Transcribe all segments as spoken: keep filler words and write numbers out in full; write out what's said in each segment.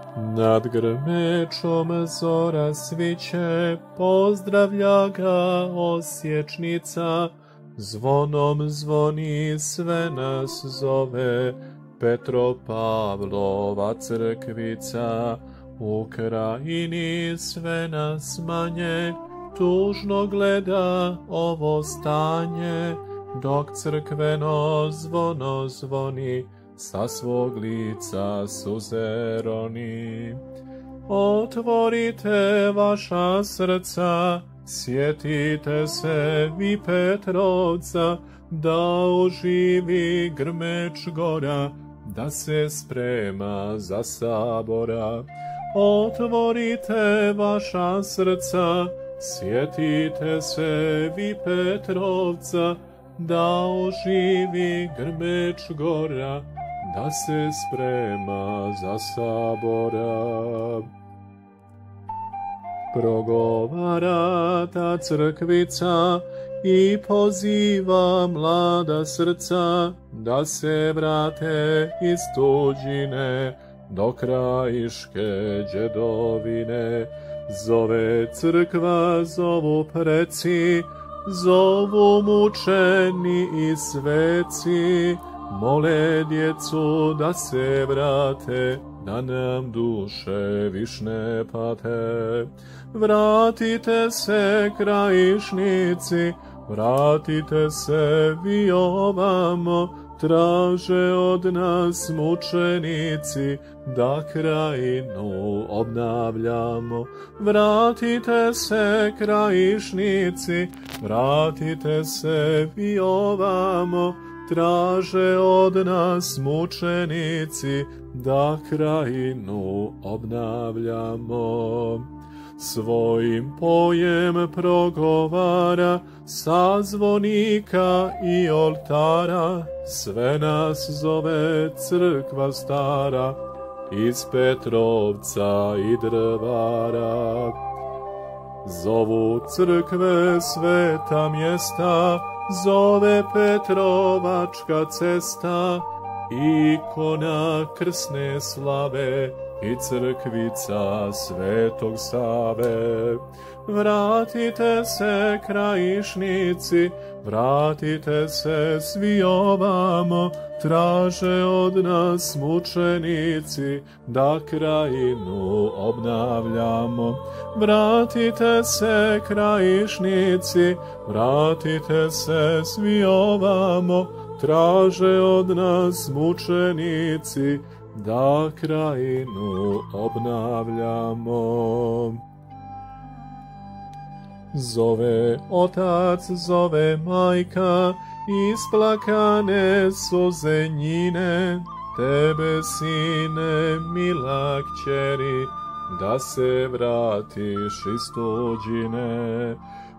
Nad grmečom zora sviće, pozdravlja ga osječnica, zvonom zvoni, sve nas zove, Petropavlova crkvica. U krajini sve nas manje, tužno gleda ovo stanje, dok crkveno zvono zvoni, sa svog lica suze roni. Otvorite vaša srca, sjetite se vi Petrovca, da oživi grmeč gora, da se sprema za sabora. Otvorite vaša srca, sjetite se vi Petrovca, da oživi grmeč gora, da se sprema za sabora. Progovara ta crkvica i poziva mlada srca, da se vrate iz tuđine do krajiške đedovine. Zove crkva, zovu preci, zovu mučeni i sveci, mole djecu da se vrate, da nam duše viš ne pate. Vratite se krajišnici, vratite se vi ovamo, traže od nas mučenici, da krajinu obnavljamo. Vratite se krajišnici, vratite se vi ovamo, traže od nas mučenici, da krajinu obnavljamo. Svojim pojem progovara sa zvonika i oltara, sve nas zove crkva stara, iz Petrovca i Drvara. Zovu crkve sveta mjesta, zove Petrovačka cesta, ikona krsne slave i crkvica Svetog Save. Vratite se krajišnici, vratite se svi ovamo, traže od nas mučenici, da krajinu obnavljamo. Vratite se krajišnici, vratite se svi ovamo, traže od nas mučenici, da krajinu obnavljamo. Zove otac, zove majka, isplakane suze njine, tebe sine, mila kćeri, da se vratiš iz tuđine.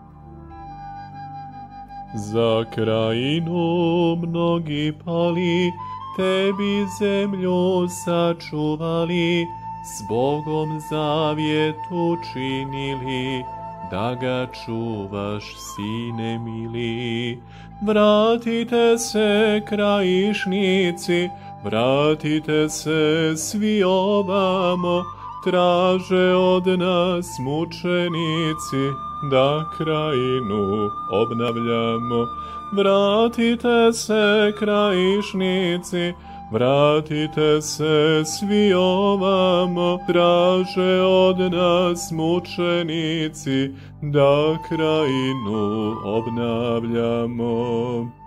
Za krajinu mnogi pali, tebi zemlju sačuvali, s Bogom zavjet učinili, da ga čuvaš, sine mili. Vratite se krajišnici, vratite se svi ovamo, traže od nas mučenici, da krajinu obnavljamo. Vratite se krajišnici, vratite se svi ovamo, traže od nas mučenici, da krajinu obnavljamo.